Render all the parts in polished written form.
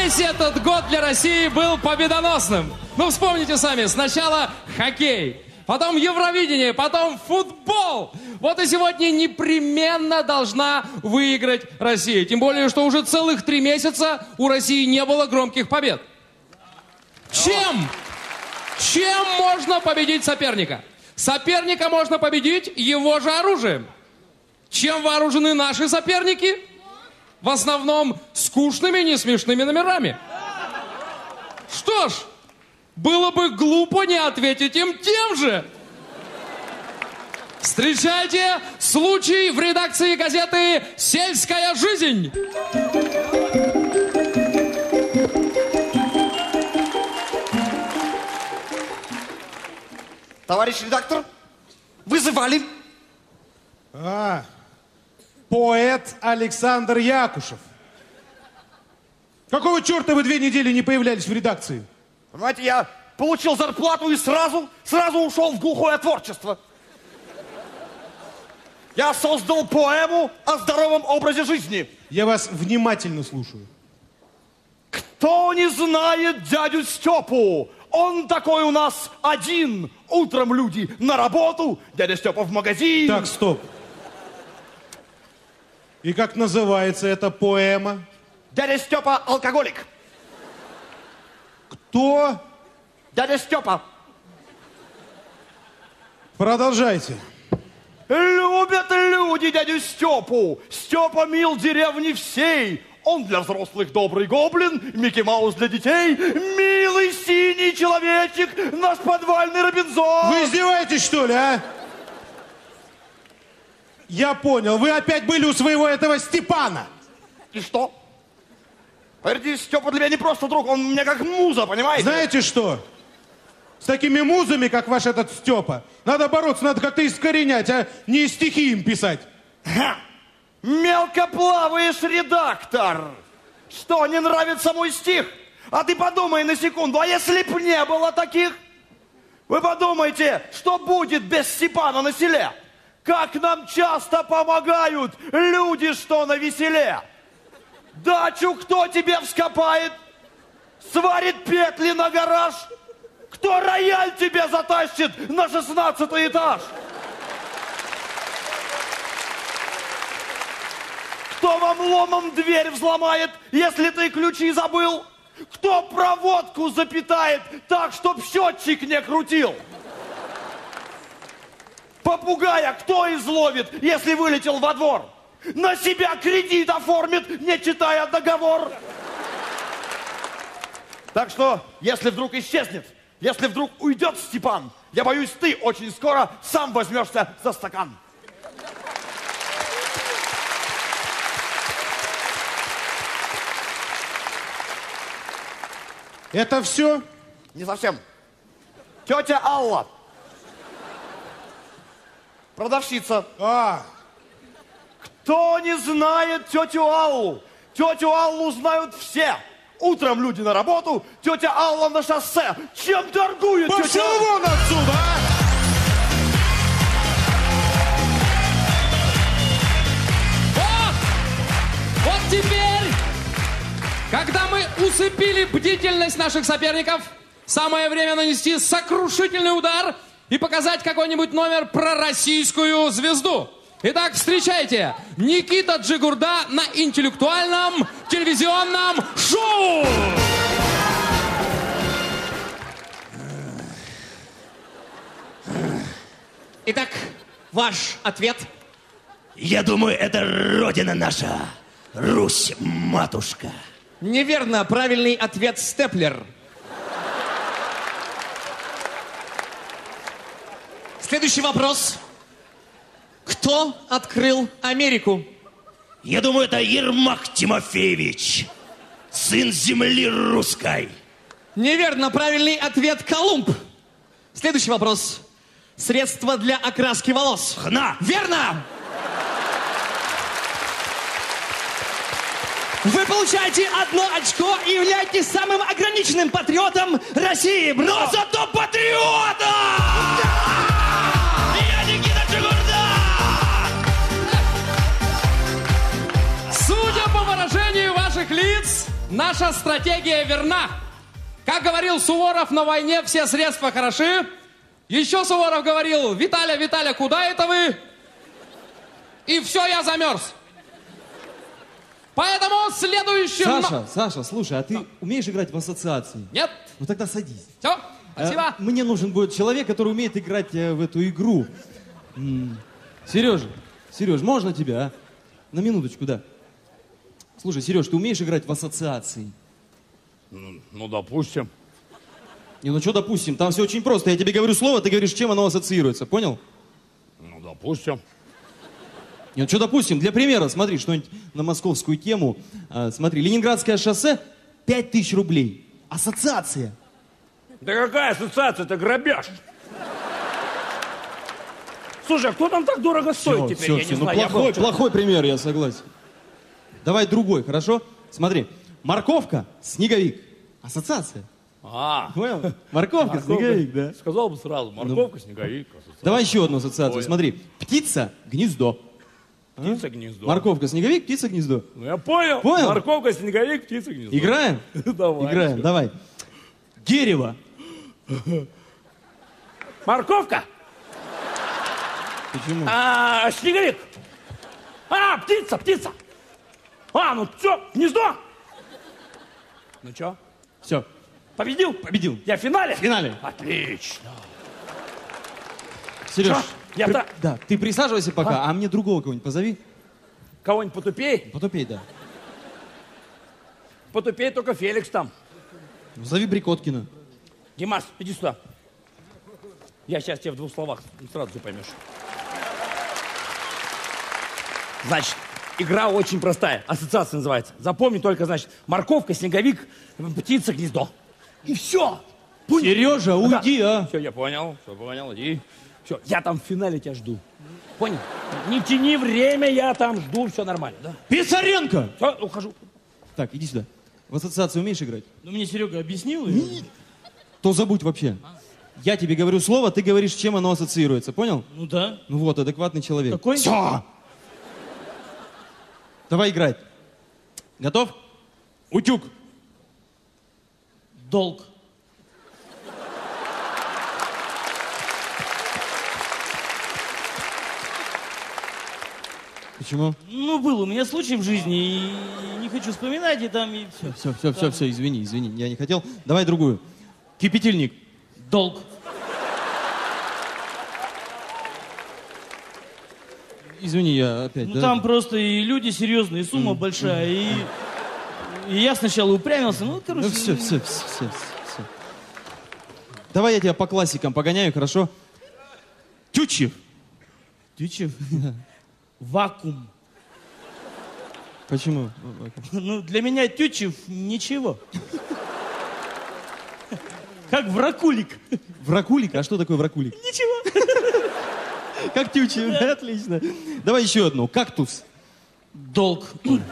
Весь этот год для России был победоносным. Ну, вспомните сами, сначала хоккей, потом Евровидение, потом футбол. Вот и сегодня непременно должна выиграть Россия. Тем более, что уже целых 3 месяца у России не было громких побед. Чем можно победить соперника? Соперника можно победить его же оружием. Чем вооружены наши соперники? В основном скучными, несмешными номерами. Что ж, было бы глупо не ответить им тем же. Встречайте случай в редакции газеты «Сельская жизнь». Товарищ редактор, вызывали. Поэт Александр Якушев. Какого черта вы 2 недели не появлялись в редакции? Понимаете, я получил зарплату и сразу ушел в глухое творчество. Я создал поэму о здоровом образе жизни. Я вас внимательно слушаю. Кто не знает дядю Степу? Он такой у нас один. Утром люди на работу, дядя Степа в магазин. Так, стоп. И как называется эта поэма? Дядя Степа алкоголик. Кто? Дядя Степа. Продолжайте. Любят люди дядю Степу. Степа мил деревни всей. Он для взрослых добрый гоблин, Микки Маус для детей. Милый синий человечек, наш подвальный Робинзон. Вы издеваетесь, что ли, а? Я понял, вы опять были у своего этого Степана. И что? Поверьте, Степа для меня не просто друг, он мне как муза, понимаете? Знаете что? С такими музами, как ваш этот Степа, надо бороться, надо как-то искоренять, а не стихи им писать. Ха! Мелко плаваешь, редактор. Что, не нравится мой стих? А ты подумай на секунду, а если б не было таких? Вы подумайте, что будет без Степана на селе? Как нам часто помогают люди, что на веселе. Дачу кто тебе вскопает? Сварит петли на гараж? Кто рояль тебе затащит на 16-й этаж? Кто вам ломом дверь взломает, если ты ключи забыл? Кто проводку запитает так, чтоб счетчик не крутил? Попугая кто изловит, если вылетел во двор? На себя кредит оформит, не читая договор. Так что, если вдруг исчезнет, если вдруг уйдет Степан, я боюсь, ты очень скоро сам возьмешься за стакан. Это все? Не совсем. Тетя Алла. Продавщица. Кто не знает тетю Аллу? Тетю Аллу знают все. Утром люди на работу, тетя Алла на шоссе. Чем торгует тетя Алла? Пошел вон отсюда, а! Вот теперь, когда мы усыпили бдительность наших соперников, самое время нанести сокрушительный удар и показать какой-нибудь номер про российскую звезду. Итак, встречайте, Никита Джигурда на интеллектуальном телевизионном шоу! Итак, ваш ответ? Я думаю, это родина наша, Русь, матушка. Неверно, правильный ответ степлер. Следующий вопрос. Кто открыл Америку? Я думаю, это Ермак Тимофеевич, сын земли русской. Неверно, правильный ответ Колумб. Следующий вопрос. Средство для окраски волос. Хна. Верно! Вы получаете 1 очко и являетесь самым ограниченным патриотом России. Но зато патриота! Я Никита Джигурда! Судя по выражению ваших лиц, наша стратегия верна. Как говорил Суворов, на войне все средства хороши. Еще Суворов говорил: Виталя, Виталя, куда это вы? И все, я замерз. Поэтому следующим... Саша, слушай, а ты умеешь играть в ассоциации? Нет. Ну тогда садись. Все, спасибо. Мне нужен будет человек, который умеет играть в эту игру. Сереж, можно тебя, а? На минуточку, да. Слушай, Сереж, ты умеешь играть в ассоциации? Ну, допустим. Не, ну что допустим, там все очень просто. Я тебе говорю слово, ты говоришь, чем оно ассоциируется, понял? Ну, допустим. Нет, что допустим, для примера, смотри, что-нибудь на московскую тему. Смотри, Ленинградское шоссе, 5000 рублей. Ассоциация. Да какая ассоциация? Это грабеж. Слушай, а кто там так дорого стоит теперь? Я не Ну, знаю. плохой пример, я согласен. Давай другой, хорошо? Смотри, морковка, снеговик. Ассоциация. Понял? Морковка, снеговик, да. Сказал бы сразу. Морковка, снеговик. Ассоциация. Давай еще одну ассоциацию. Понял. Смотри, птица, гнездо. Птица, гнездо. Морковка, снеговик, птица, гнездо. Ну, я понял. Понял? Морковка, снеговик, птица, гнездо. Играем? Давай. Играем, давай. Дерево. Морковка. Почему? Снеговик. Птица. Ну что, гнездо? Ну что? Все, Победил? победил. Я в финале? В финале. Отлично. Сереж, Чё? Я-то- да, ты присаживайся пока, а мне другого кого-нибудь позови. Кого-нибудь потупей? Потупей, да. Потупей только Феликс там. Зови Брикоткина. Димас, иди сюда. Я сейчас тебе в 2 словах сразу все поймешь. Значит, игра очень простая. Ассоциация называется. Запомни только, значит, морковка, снеговик, птица, гнездо. И все. Сережа, уйди, а. Все, я понял, иди. Все, я там в финале тебя жду. Понял? Не тяни время, я там жду, все нормально, да? Писаренко! Все, ухожу. Так, иди сюда. В ассоциацию умеешь играть? Ну, мне Серега объяснил. И... То забудь вообще. Я тебе говорю слово, ты говоришь, чем оно ассоциируется, понял? Ну да. Ну вот, адекватный человек. Какой? Все! Давай играть. Готов? Утюг. Долг. Почему? Ну, был у меня случай в жизни, и не хочу вспоминать, и там, и все. Все, извини, я не хотел. Давай другую. Кипятильник. Долг. Извини, я опять, Ну, да? там просто и люди серьезные, и сумма большая, и я сначала упрямился, ну, короче... Ну все. Давай я тебя по классикам погоняю, хорошо? Тютчев. Тютчев? Вакуум. Почему? Ну, для меня Тютчев ничего. Как вракулик. Вракулик? А что такое вракулик? Ничего. Как Тютчев, отлично. Давай еще одну. Кактус. Долг. Уже...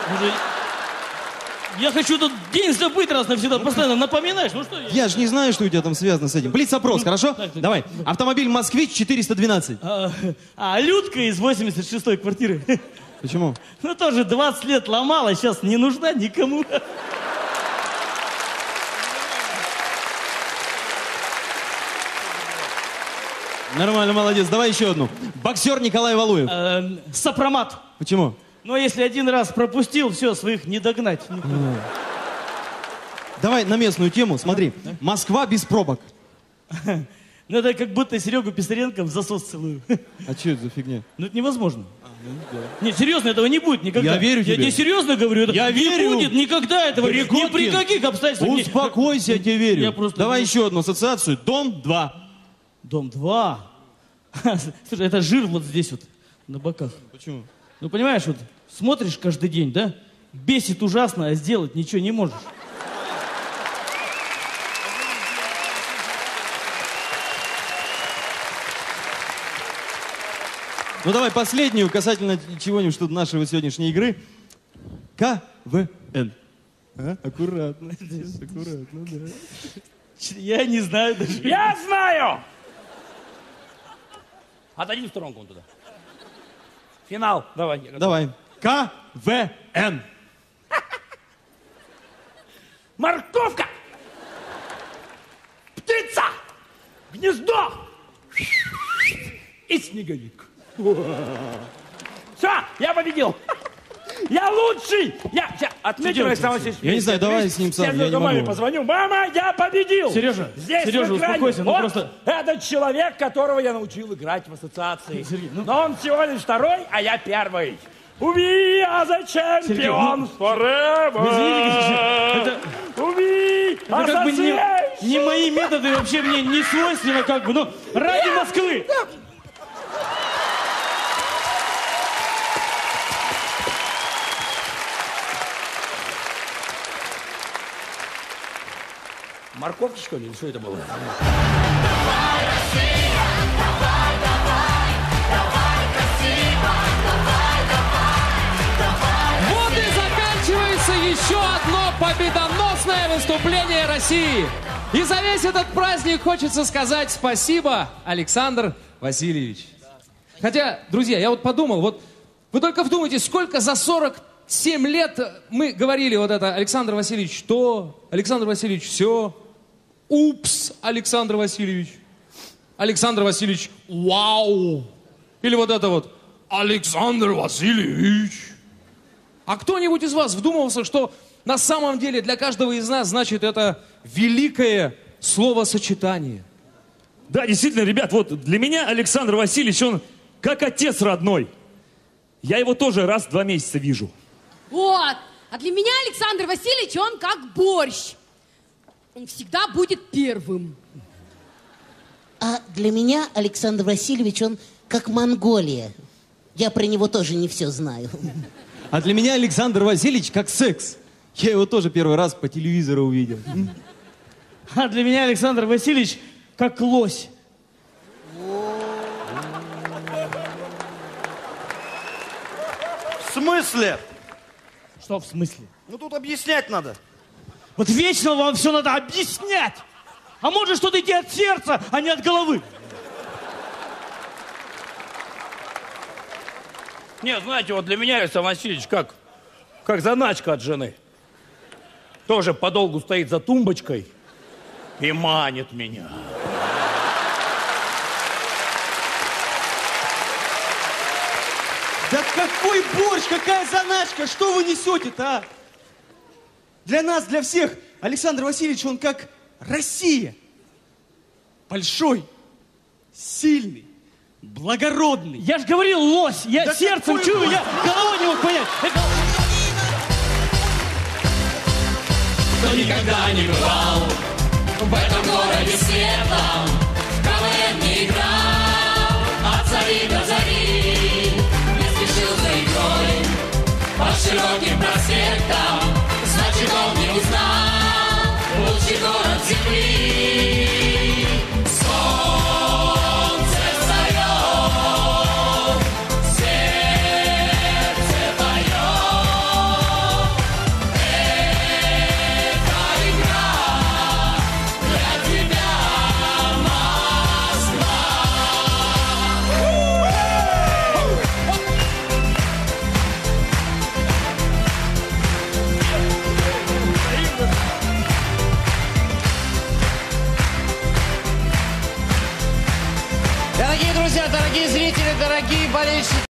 Я хочу этот день забыть раз навсегда. Постоянно напоминаешь. Ну что? Я же не знаю, что у тебя там связано с этим. Блиц-опрос, хорошо? так. Давай. Автомобиль «Москвич» 412. Людка из 86-й квартиры. Почему? Ну тоже 20 лет ломала, сейчас не нужна никому. Нормально, молодец. Давай еще одну. Боксер Николай Валуев. Сопромат. Почему? Но если один раз пропустил, все, своих не догнать. Давай на местную тему. Смотри. Москва без пробок. Ну это как будто Серегу Писаренко в засос целую. А что это за фигня? Ну это невозможно. Нет, серьезно, этого не будет никогда. Я верю тебе. Я тебе серьезно говорю, это Я не верю. будет никогда этого. Прикольно. Ни при каких обстоятельствах. Успокойся, я тебе верю. Я просто- Давай еще одну ассоциацию. Дом 2. Дом 2. Слушай, это жир вот здесь вот, на боках. Почему? Ну понимаешь, вот смотришь каждый день, да? Бесит ужасно, а сделать ничего не можешь. Ну давай последнюю касательно чего-нибудь, что нашей сегодняшней игры. КВН. А? Аккуратно. Аккуратно, да. Я не знаю даже. Я знаю! Отойди в сторонку вон туда. Финал. Давай. Давай. КВН. Морковка. Птица. Гнездо. И снеговик. Все, я победил. Я лучший. Я отметил, Александр Васильевич. Я не знаю, давай с ним сам, я не маме могу. позвоню. Мама, я победил. Сережа, Здесь Сережа, в экране успокойся, ну вот просто- этот человек, которого я научил играть в ассоциации. Сергей, ну- Но он всего лишь второй, а я первый. We are the champions forever. Это как бы не мои методы, вообще мне не свойственно, как бы, но ради Москвы. Морковки, что ли? Или что это было? Вот и заканчивается еще одно победоносное выступление России. И за весь этот праздник хочется сказать спасибо, Александр Васильевич. Хотя, друзья, я вот подумал, вот вы только вдумайтесь, сколько за 47 лет мы говорили вот это: Александр Васильевич то, Александр Васильевич все, упс, Александр Васильевич, Александр Васильевич, вау, или вот это вот, Александр Васильевич. А кто-нибудь из вас вдумался, что на самом деле для каждого из нас значит это великое словосочетание? Да, действительно, ребят, вот для меня Александр Васильевич, он как отец родной. Я его тоже раз в 2 месяца вижу. Вот. А для меня Александр Васильевич, он как борщ. Он всегда будет первым. А для меня Александр Васильевич, он как Монголия. Я про него тоже не все знаю. А для меня Александр Васильевич как секс. Я его тоже первый раз по телевизору увидел. А для меня Александр Васильевич как лось. В смысле? Что в смысле? Ну тут объяснять надо. Вот вечно вам все надо объяснять. А может что-то идти от сердца, а не от головы. Нет, знаете, вот для меня Александр Васильевич как заначка от жены. Тоже подолгу стоит за тумбочкой и манит меня. Да какой борщ, какая заначка, что вы несете-то, а? Для нас, для всех, Александр Васильевич, он как Россия. Большой, сильный, благородный. Я же говорил, лось. Я Да сердцем какой чую, лось? я головой не мог понять. Кто никогда не бывал в этом городе светлом, в КВН не играл от зари до зари, не спешил за игрой по широким проспектам, значит он не узнал лучший город земли. Солнце встает, сердце поет, это игра для тебя, Москва. Дорогие друзья, дорогие зрители, дорогие болельщики.